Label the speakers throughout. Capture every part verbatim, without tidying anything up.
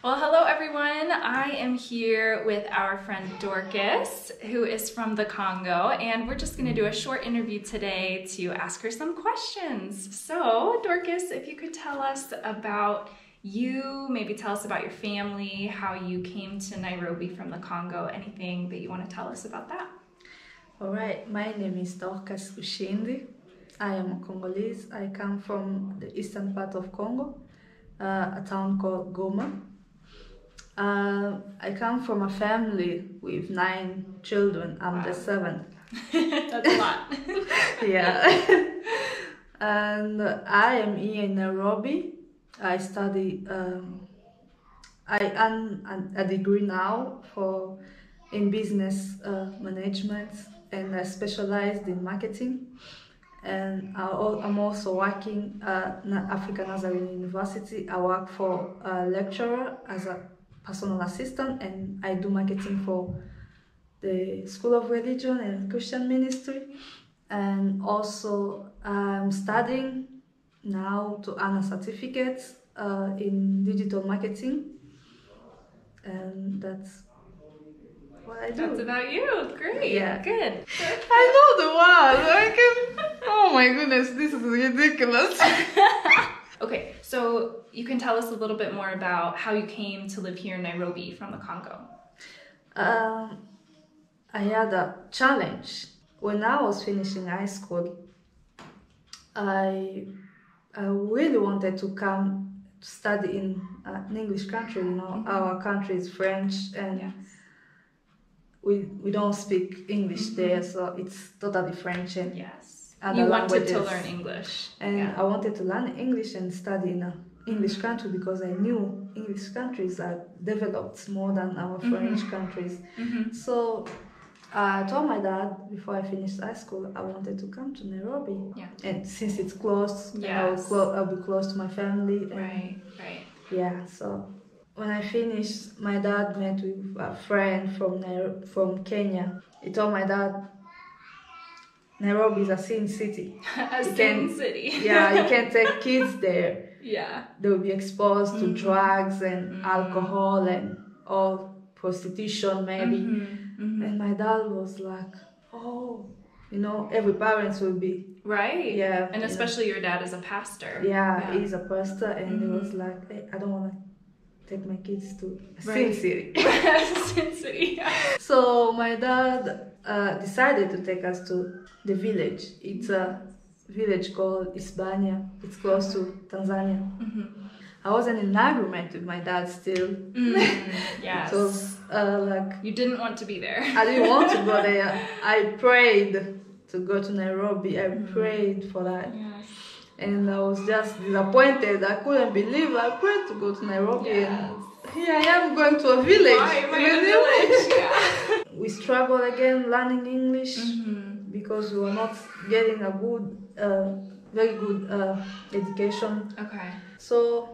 Speaker 1: Well, hello everyone. I am here with our friend Dorcas, who is from the Congo, and we're just going to do a short interview today to ask her some questions. So, Dorcas, if you could tell us about you, maybe tell us about your family, how you came to Nairobi from the Congo, anything that you want to tell us about that.
Speaker 2: All right, my name is Dorcas Ushindi. I am a Congolese. I come from the eastern part of Congo, uh, a town called Goma. Uh, I come from a family with nine children. I'm wow. the seventh.
Speaker 1: That's a lot.
Speaker 2: Yeah. And I am here in Nairobi. I study, um, I earn a degree now for in business uh, management, and I specialized in marketing. And I'm also working at African Nazarene University. I work for a lecturer as a personal assistant, and I do marketing for the School of Religion and Christian Ministry. And also I'm studying now to earn a certificate uh, in digital marketing, and that's what I do.
Speaker 1: That's about you. Great.
Speaker 2: Yeah.
Speaker 1: Good.
Speaker 2: I know the word. I can. Oh my goodness, this is ridiculous.
Speaker 1: Okay, so you can tell us a little bit more about how you came to live here in Nairobi from the Congo.
Speaker 2: Um, I had a challenge. When I was finishing high school, I, I really wanted to come to study in uh, an English country. You know, mm-hmm. Our country is French, and yes. we we don't speak English mm-hmm. there, so it's totally French. And
Speaker 1: yes. You wanted
Speaker 2: languages.
Speaker 1: to learn English.
Speaker 2: And
Speaker 1: yeah.
Speaker 2: I wanted to learn English and study in an English country because I knew English countries are developed more than our mm-hmm. French countries.
Speaker 1: Mm-hmm.
Speaker 2: So I told my dad before I finished high school I wanted to come to Nairobi.
Speaker 1: Yeah.
Speaker 2: And since it's close,
Speaker 1: yes.
Speaker 2: I'll, clo- I'll be close to my family. And
Speaker 1: right, right.
Speaker 2: Yeah, so when I finished, my dad met with a friend from Nair- from Kenya. He told my dad, Nairobi is a sin city.
Speaker 1: A
Speaker 2: you
Speaker 1: sin
Speaker 2: can,
Speaker 1: city.
Speaker 2: Yeah, you can't take kids there.
Speaker 1: Yeah.
Speaker 2: They will be exposed
Speaker 1: mm-hmm.
Speaker 2: to drugs and
Speaker 1: mm-hmm.
Speaker 2: alcohol and all prostitution maybe.
Speaker 1: Mm-hmm. Mm-hmm.
Speaker 2: And my dad was like, oh, you know, every parent will be.
Speaker 1: Right.
Speaker 2: Yeah.
Speaker 1: And especially you know. Your dad is a pastor.
Speaker 2: Yeah,
Speaker 1: yeah.
Speaker 2: he's a pastor, and mm-hmm. he was like, hey, I don't want to take my kids to a right. sin city.
Speaker 1: Sin city, yeah.
Speaker 2: So my dad uh, decided to take us to the village. It's a village called Hispania. It's close to Tanzania.
Speaker 1: Mm-hmm.
Speaker 2: I wasn't in agreement with my dad still.
Speaker 1: Mm, yes.
Speaker 2: It was uh, like...
Speaker 1: You didn't want to be there.
Speaker 2: I didn't want to go there. I prayed to go to Nairobi. I mm-hmm. prayed for that.
Speaker 1: Yes.
Speaker 2: And I was just disappointed. I couldn't believe I prayed to go to Nairobi.
Speaker 1: Yes.
Speaker 2: And here I am going to a village.
Speaker 1: Why am I in a village? Yeah.
Speaker 2: We struggled again learning English
Speaker 1: mm-hmm.
Speaker 2: because we were not getting a good, uh, very good uh, education.
Speaker 1: Okay.
Speaker 2: So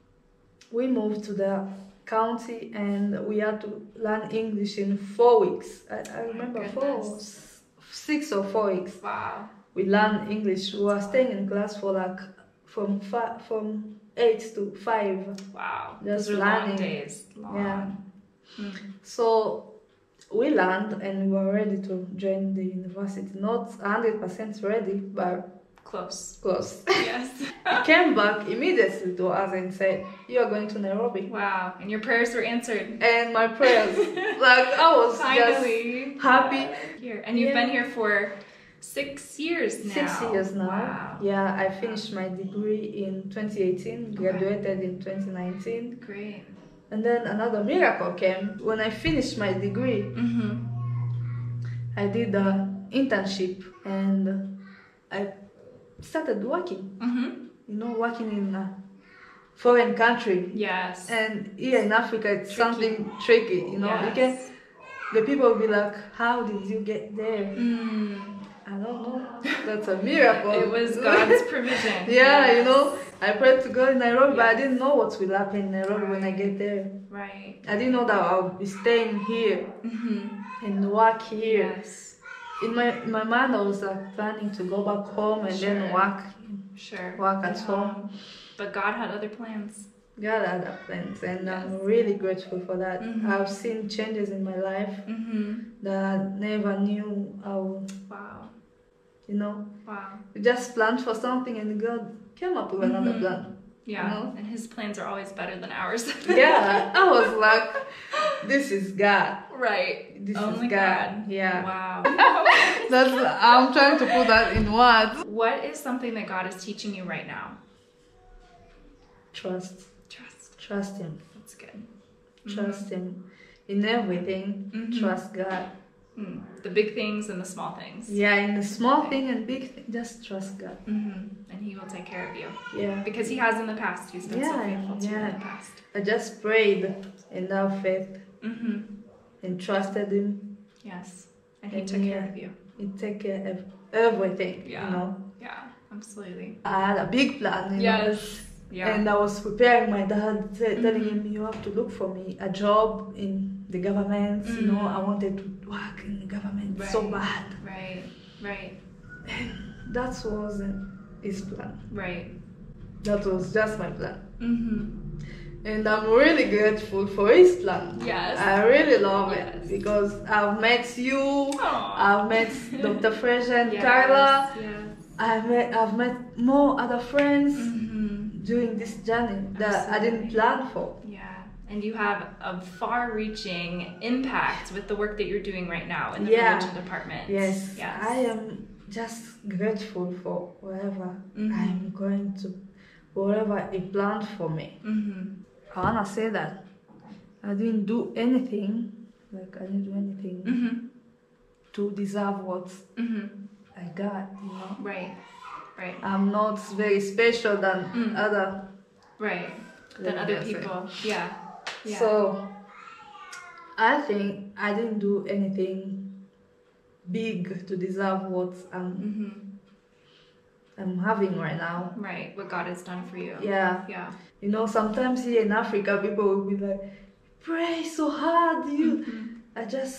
Speaker 2: we moved to the county and we had to learn English in four weeks. I, I remember
Speaker 1: oh
Speaker 2: four, six or four weeks.
Speaker 1: Wow.
Speaker 2: We learned English. We were staying in class for like from five, from eight to five.
Speaker 1: Wow.
Speaker 2: Just
Speaker 1: Those are
Speaker 2: learning.
Speaker 1: long days. Long.
Speaker 2: Yeah.
Speaker 1: Mm-hmm.
Speaker 2: So we learned and we were ready to join the university. Not one hundred percent ready, but
Speaker 1: close.
Speaker 2: Close.
Speaker 1: Yes.
Speaker 2: He came back immediately to us and said, you are going to Nairobi.
Speaker 1: Wow. And your prayers were answered.
Speaker 2: And my prayers. Like I was
Speaker 1: Finally.
Speaker 2: just happy.
Speaker 1: Here. And you've
Speaker 2: yeah.
Speaker 1: been here for six years now.
Speaker 2: Six years now.
Speaker 1: Wow.
Speaker 2: Yeah, I finished my degree in twenty eighteen, graduated okay. in twenty nineteen.
Speaker 1: Great.
Speaker 2: And then another miracle came. When I finished my degree,
Speaker 1: mm-hmm.
Speaker 2: I did an internship and I started working.
Speaker 1: Mm-hmm.
Speaker 2: You know, working in a foreign country.
Speaker 1: Yes.
Speaker 2: And here in Africa, it's
Speaker 1: tricky.
Speaker 2: something tricky. You know,
Speaker 1: yes.
Speaker 2: you can. The people will be like, "How did you get there?"
Speaker 1: Mm.
Speaker 2: I don't know. That's a miracle.
Speaker 1: It was God's provision.
Speaker 2: Yeah,
Speaker 1: yes.
Speaker 2: you know, I prayed to go in Nairobi,
Speaker 1: yes.
Speaker 2: but I didn't know what will happen in Nairobi
Speaker 1: right.
Speaker 2: when I get there.
Speaker 1: Right.
Speaker 2: I didn't know that I'll be staying here
Speaker 1: mm-hmm.
Speaker 2: and work here.
Speaker 1: Yes.
Speaker 2: In my in my mind, I was uh, planning to go back home and
Speaker 1: sure.
Speaker 2: then work,
Speaker 1: sure.
Speaker 2: work at home.
Speaker 1: But God had other plans.
Speaker 2: God had a plans, and
Speaker 1: Yes.
Speaker 2: I'm really grateful for that.
Speaker 1: Mhm.
Speaker 2: I've seen changes in my life
Speaker 1: Mm-hmm.
Speaker 2: that I never knew how,
Speaker 1: Wow.
Speaker 2: you know.
Speaker 1: Wow.
Speaker 2: You just planned for something and God came up with another
Speaker 1: Mhm.
Speaker 2: plan.
Speaker 1: Yeah.
Speaker 2: You know?
Speaker 1: And his plans are always better than ours.
Speaker 2: Yeah, I was like, this is God.
Speaker 1: Right.
Speaker 2: This
Speaker 1: Only
Speaker 2: is God.
Speaker 1: God.
Speaker 2: Yeah.
Speaker 1: Wow.
Speaker 2: That's I'm trying to put that in words.
Speaker 1: What is something that God is teaching you right now?
Speaker 2: Trust.
Speaker 1: Trust.
Speaker 2: Trust Him.
Speaker 1: That's good.
Speaker 2: Trust Him in everything.
Speaker 1: Mhm.
Speaker 2: Trust God.
Speaker 1: Mm. The big things and the small things.
Speaker 2: Yeah, in the small thing and big thing, just trust God.
Speaker 1: Mm-hmm. And He will take care of you.
Speaker 2: Yeah.
Speaker 1: Because He has in the past. He's been so
Speaker 2: Yeah,
Speaker 1: faithful to you
Speaker 2: yeah.
Speaker 1: in the past.
Speaker 2: I just prayed in that faith
Speaker 1: Mm-hmm.
Speaker 2: and trusted Him.
Speaker 1: Yes. And He
Speaker 2: And
Speaker 1: took
Speaker 2: yeah.
Speaker 1: care of you.
Speaker 2: He take care of everything.
Speaker 1: Yeah.
Speaker 2: You know.
Speaker 1: Yeah. Absolutely.
Speaker 2: I had a big plan. You know?
Speaker 1: Yes. Yeah.
Speaker 2: And I was preparing my dad, t- telling
Speaker 1: Mhm.
Speaker 2: him, you have to look for me a job in the government. You know,
Speaker 1: Mm.
Speaker 2: I wanted to work in the government so
Speaker 1: Right.
Speaker 2: bad.
Speaker 1: Right. Right.
Speaker 2: And that wasn't his plan.
Speaker 1: Right.
Speaker 2: That was just my plan.
Speaker 1: Mm-hmm.
Speaker 2: And I'm really grateful for his plan.
Speaker 1: Yes.
Speaker 2: I really love
Speaker 1: Yes.
Speaker 2: it because I've met you,
Speaker 1: Aw.
Speaker 2: I've met Doctor Fresh and
Speaker 1: Yes.
Speaker 2: Carla,
Speaker 1: Yes.
Speaker 2: I've met, I've met more other friends
Speaker 1: Mm-hmm.
Speaker 2: during this journey that I didn't
Speaker 1: Absolutely.
Speaker 2: plan for.
Speaker 1: Yeah. And you have a far-reaching impact with the work that you're doing right now in the
Speaker 2: Yeah.
Speaker 1: religion department.
Speaker 2: Yes,
Speaker 1: Yes.
Speaker 2: I am just grateful for wherever
Speaker 1: Mhm.
Speaker 2: I'm going to, whatever He planned for me.
Speaker 1: Mm-hmm.
Speaker 2: I wanna say that I didn't do anything, like I didn't do anything
Speaker 1: Mm-hmm.
Speaker 2: to deserve what
Speaker 1: Mm-hmm.
Speaker 2: I got, you know.
Speaker 1: Right. Right.
Speaker 2: I'm not very special than
Speaker 1: Mm.
Speaker 2: other.
Speaker 1: Right.
Speaker 2: Let
Speaker 1: Than
Speaker 2: me
Speaker 1: other
Speaker 2: just say.
Speaker 1: people. Yeah. Yeah.
Speaker 2: So I think I didn't do anything big to deserve what I'm
Speaker 1: Mm-hmm.
Speaker 2: I'm having right now.
Speaker 1: Right. What God has done for you.
Speaker 2: Yeah.
Speaker 1: Yeah.
Speaker 2: You know, sometimes here in Africa people will be like, pray so hard, you
Speaker 1: Mhm.
Speaker 2: I just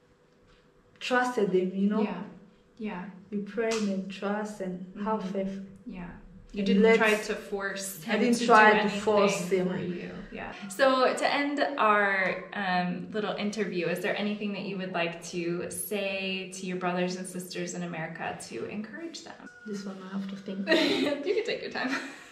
Speaker 2: trusted Him, you know.
Speaker 1: Yeah. Yeah.
Speaker 2: You pray and trust and have
Speaker 1: Mhm.
Speaker 2: faith.
Speaker 1: Yeah. You
Speaker 2: And
Speaker 1: didn't
Speaker 2: let's-
Speaker 1: try to force him
Speaker 2: I didn't
Speaker 1: to
Speaker 2: try
Speaker 1: do
Speaker 2: to
Speaker 1: anything
Speaker 2: force him.
Speaker 1: for you. Yeah. So to end our um, little interview, is there anything that you would like to say to your brothers and sisters in America to encourage them?
Speaker 2: This one I have to think.
Speaker 1: You can take your time.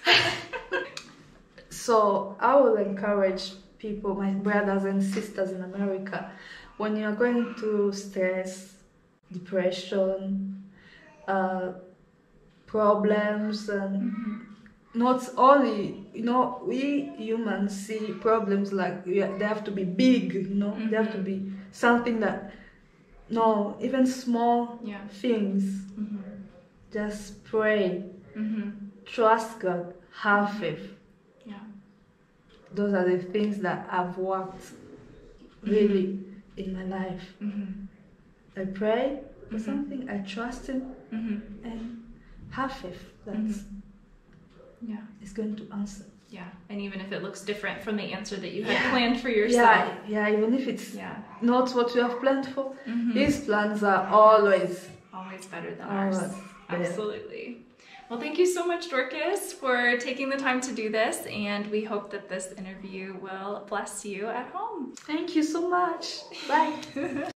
Speaker 2: So I will encourage people, my brothers and sisters in America, when you are going through stress, depression, uh, problems, and
Speaker 1: Mhm.
Speaker 2: not only, you know, we humans see problems like we are- they have to be big, you know, they have to be something that, no, even small
Speaker 1: Yeah.
Speaker 2: things,
Speaker 1: Mhm.
Speaker 2: just pray,
Speaker 1: Mhm.
Speaker 2: trust God, have faith.
Speaker 1: Yeah.
Speaker 2: Those are the things that I've worked really in my life.
Speaker 1: Mhm.
Speaker 2: I pray for
Speaker 1: Mhm.
Speaker 2: something, I trust Him,
Speaker 1: Mhm.
Speaker 2: and have faith that
Speaker 1: Mhm. Yeah.
Speaker 2: He's going to answer.
Speaker 1: Yeah. And even if it looks different from the answer that you had
Speaker 2: Yeah.
Speaker 1: planned for yourself.
Speaker 2: Yeah, yeah, even if it's
Speaker 1: Yeah.
Speaker 2: not what you have planned for,
Speaker 1: Mhm.
Speaker 2: His plans are always,
Speaker 1: Always better than
Speaker 2: always
Speaker 1: ours.
Speaker 2: better.
Speaker 1: Absolutely. Well, thank you so much, Dorcas, for taking the time to do this, and we hope that this interview will bless you at home.
Speaker 2: Thank you so much. Bye.